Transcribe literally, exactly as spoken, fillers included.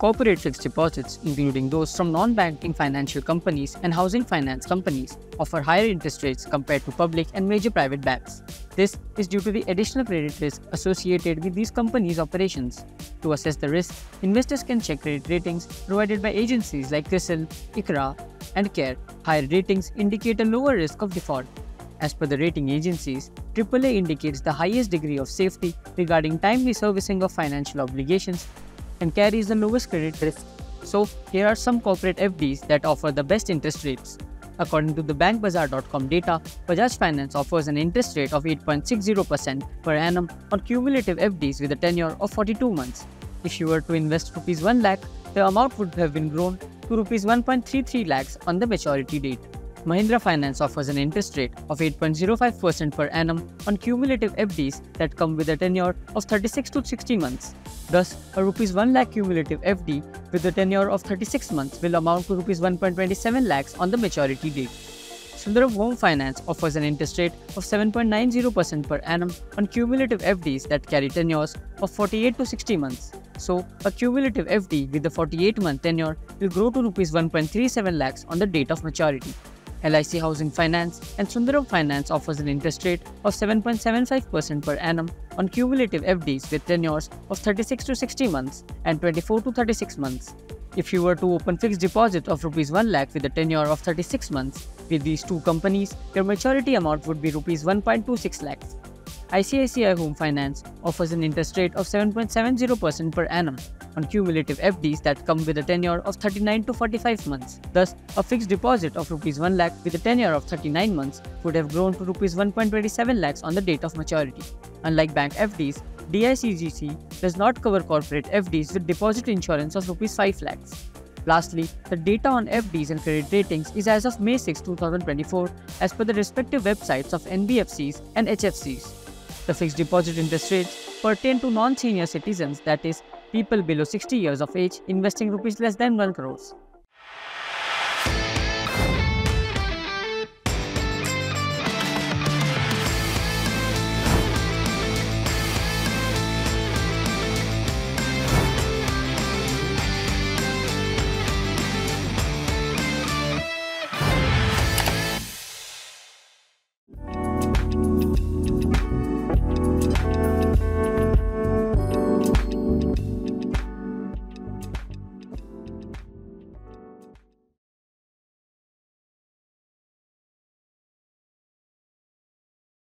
Corporate fixed deposits, including those from non-banking financial companies and housing finance companies, offer higher interest rates compared to public and major private banks. This is due to the additional credit risk associated with these companies' operations. To assess the risk, investors can check credit ratings provided by agencies like CRISIL, ICRA, and CARE. Higher ratings indicate a lower risk of default. As per the rating agencies, triple A indicates the highest degree of safety regarding timely servicing of financial obligations and carries the lowest credit risk. So, here are some corporate F Ds that offer the best interest rates. According to the bank bazaar dot com data, Bajaj Finance offers an interest rate of eight point six zero percent per annum on cumulative F Ds with a tenure of forty-two months. If you were to invest rupees one lakh, the amount would have been grown to rupees one point three three lakhs on the maturity date. Mahindra Finance offers an interest rate of eight point zero five percent per annum on cumulative F Ds that come with a tenure of thirty-six to sixty months. Thus, a rupees one lakh cumulative F D with a tenure of thirty-six months will amount to rupees one point two seven lakhs on the maturity date. Sundaram Home Finance offers an interest rate of seven point nine zero percent per annum on cumulative F Ds that carry tenures of forty-eight to sixty months. So, a cumulative F D with a forty-eight month tenure will grow to rupees one point three seven lakhs on the date of maturity. L I C Housing Finance and Sundaram Finance offers an interest rate of seven point seven five percent per annum on cumulative F Ds with tenures of thirty-six to sixty months and twenty-four to thirty-six months. If you were to open fixed deposit of rupees one lakh with a tenure of thirty-six months with these two companies, your maturity amount would be rupees one point two six lakhs. I C I C I Home Finance offers an interest rate of seven point seven zero percent per annum on cumulative F Ds that come with a tenure of thirty-nine to forty-five months. Thus, a fixed deposit of rupees one lakh with a tenure of thirty-nine months would have grown to rupees one point two seven lakhs on the date of maturity. Unlike bank F Ds, D I C G C does not cover corporate F Ds with deposit insurance of rupees five lakhs. Lastly, the data on F Ds and credit ratings is as of May sixth two thousand twenty-four as per the respective websites of N B F Cs and H F Cs. The fixed deposit interest rates pertain to non-senior citizens, that is, people below sixty years of age investing rupees less than one crore.